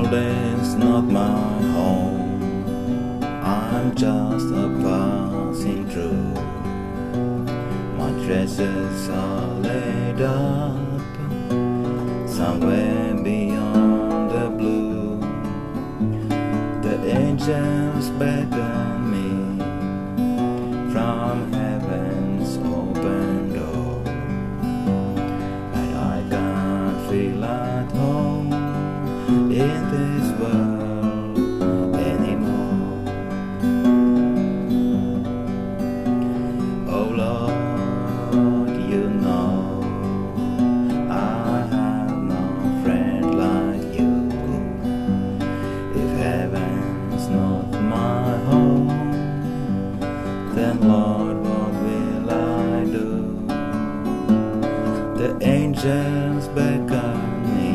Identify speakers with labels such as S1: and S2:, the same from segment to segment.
S1: world is not my home. I'm just a passing through. My treasures are laid up somewhere beyond the blue. The angels beckon me from heaven's open door, and I can't feel at home in this world anymore. Oh Lord, you know I have no friend like you. If heaven's not my home, then Lord, what will I do? The angels beckon me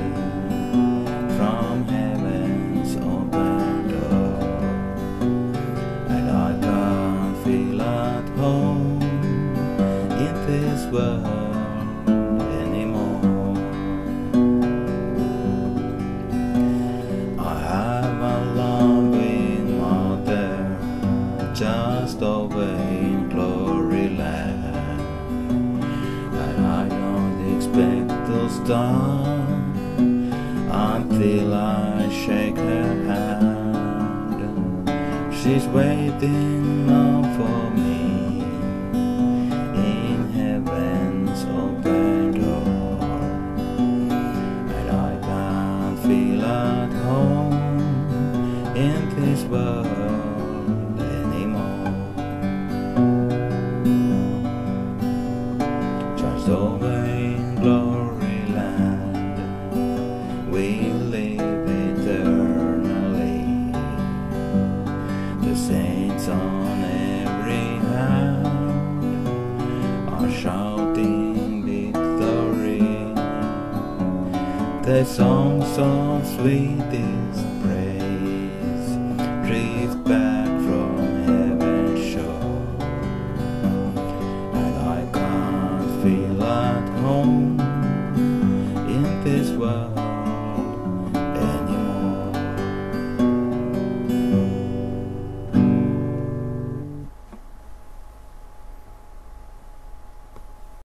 S1: from heaven's open door, and I can't feel at home in this world anymore. I have a loving mother just away in glory land, and I don't expect to start until I shake her hand. She's waiting now for me in heaven's open door, and I can't feel at home in this world anymore. Just away in glory land, we live eternally. The saints on every hand are shouting victory. Their songs of sweetest praise drift back from heaven's shore, and I can't feel at home in this world